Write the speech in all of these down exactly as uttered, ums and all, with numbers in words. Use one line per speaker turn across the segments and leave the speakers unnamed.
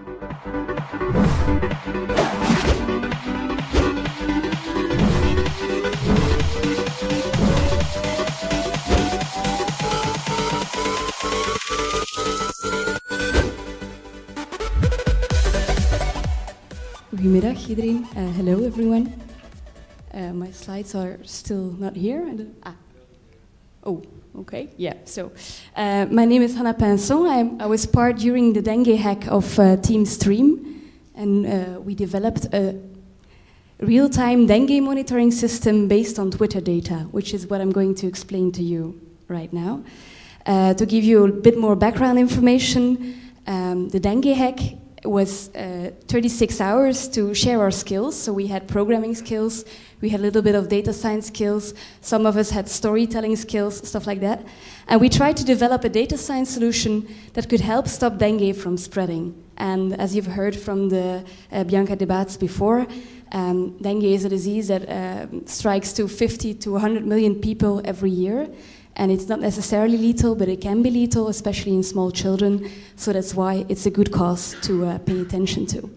Goedemiddag iedereen. Uh, hello everyone. Uh, my slides are still not here. I don't, ah. Oh, okay. Yeah. So, uh, my name is Pinson. I, I was part during the Denguehack of uh, Team Stream, and uh, we developed a real-time dengue monitoring system based on Twitter data, which is what I'm going to explain to you right now. Uh, to give you a bit more background information, um, the Denguehack was uh, thirty-six hours to share our skills. So we had programming skills, we had a little bit of data science skills, some of us had storytelling skills, stuff like that. And we tried to develop a data science solution that could help stop dengue from spreading. And as you've heard from the uh, Bianca debates before, um, dengue is a disease that uh, strikes to fifty to one hundred million people every year. And it's not necessarily lethal, but it can be lethal, especially in small children. So that's why it's a good cause to uh, pay attention to.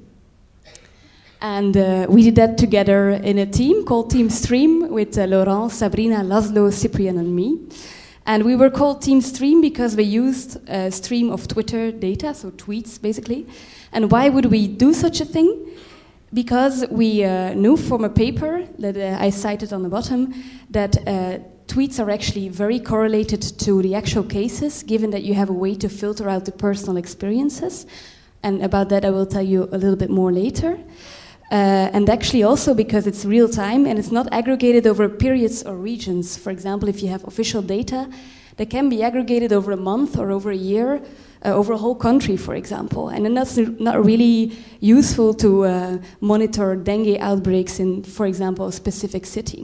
And uh, we did that together in a team called Team Stream with uh, Laurent, Sabrina, Laszlo, Cyprian, and me. And we were called Team Stream because we used a stream of Twitter data, so tweets basically. And why would we do such a thing? Because we uh, knew from a paper that uh, I cited on the bottom that uh, tweets are actually very correlated to the actual cases, given that you have a way to filter out the personal experiences. And about that I will tell you a little bit more later. Uh, and actually also because it's real time and it's not aggregated over periods or regions. For example, if you have official data, that can be aggregated over a month or over a year, uh, over a whole country, for example. And then that's not really useful to uh, monitor dengue outbreaks in, for example, a specific city.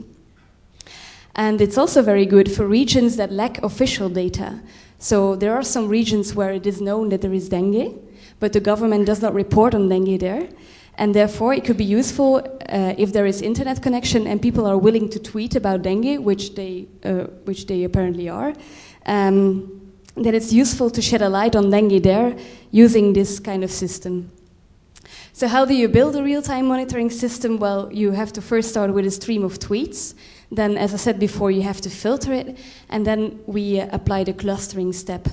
And it's also very good for regions that lack official data. So there are some regions where it is known that there is dengue, but the government does not report on dengue there. And therefore, it could be useful uh, if there is internet connection and people are willing to tweet about dengue, which they, uh, which they apparently are, um, that it's useful to shed a light on dengue there using this kind of system. So how do you build a real-time monitoring system? Well, you have to first start with a stream of tweets. Then, as I said before, you have to filter it, and then we uh, apply the clustering step.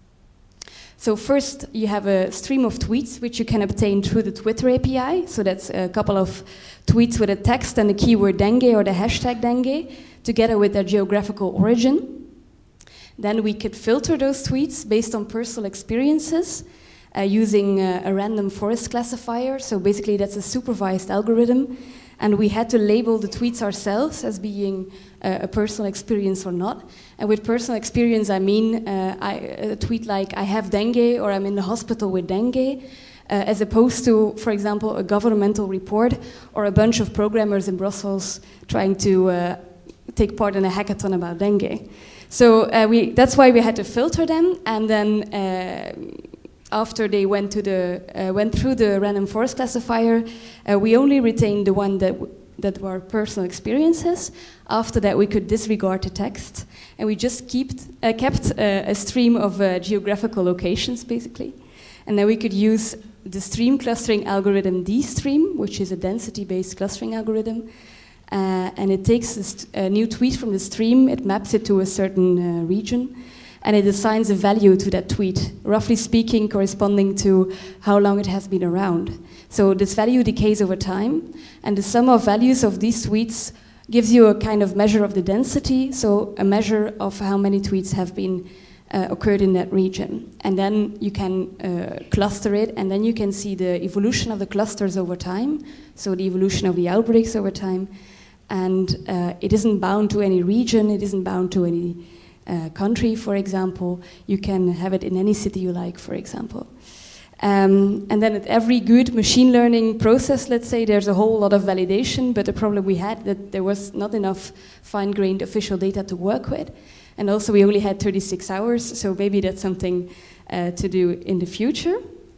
So first, you have a stream of tweets, which you can obtain through the Twitter A P I. So that's a couple of tweets with a text and the keyword dengue or the hashtag dengue, together with their geographical origin. Then we could filter those tweets based on personal experiences, uh, using uh, a random forest classifier. So basically, that's a supervised algorithm. And we had to label the tweets ourselves as being uh, a personal experience or not. And with personal experience, I mean uh, I, a tweet like, I have dengue, or I'm in the hospital with dengue, uh, as opposed to, for example, a governmental report or a bunch of programmers in Brussels trying to uh, take part in a hackathon about dengue. So uh, we, that's why we had to filter them, and then uh, after they went, to the, uh, went through the random forest classifier, uh, we only retained the one that, w that were personal experiences. After that, we could disregard the text, and we just kept, uh, kept uh, a stream of uh, geographical locations, basically. And then we could use the stream clustering algorithm DStream, which is a density-based clustering algorithm. Uh, and it takes this, a new tweet from the stream, it maps it to a certain uh, region, and it assigns a value to that tweet, roughly speaking corresponding to how long it has been around. So this value decays over time, and the sum of values of these tweets gives you a kind of measure of the density, so a measure of how many tweets have been uh, occurred in that region. And then you can uh, cluster it, and then you can see the evolution of the clusters over time, so the evolution of the outbreaks over time. And uh, it isn't bound to any region, it isn't bound to any Uh, country, for example. You can have it in any city you like, for example. Um, and then at every good machine learning process, let's say, there's a whole lot of validation, but the problem we had that there was not enough fine-grained official data to work with. And also we only had thirty-six hours, so maybe that's something uh, to do in the future.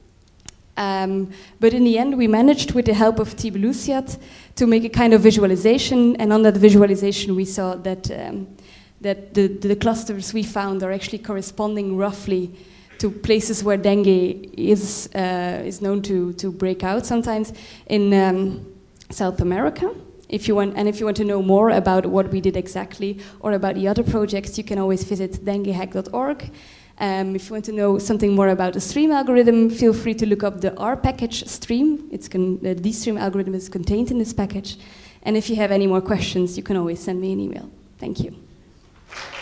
Um, but in the end, we managed, with the help of Thibaut Luciat, to make a kind of visualization, and on that visualization we saw that um, that the, the clusters we found are actually corresponding roughly to places where dengue is uh, is known to to break out sometimes in um, South America. If you want, and if you want to know more about what we did exactly or about the other projects, you can always visit denguehack dot org. Um, if you want to know something more about the stream algorithm, feel free to look up the R package stream. It's con the D-stream algorithm is contained in this package. And if you have any more questions, you can always send me an email. Thank you.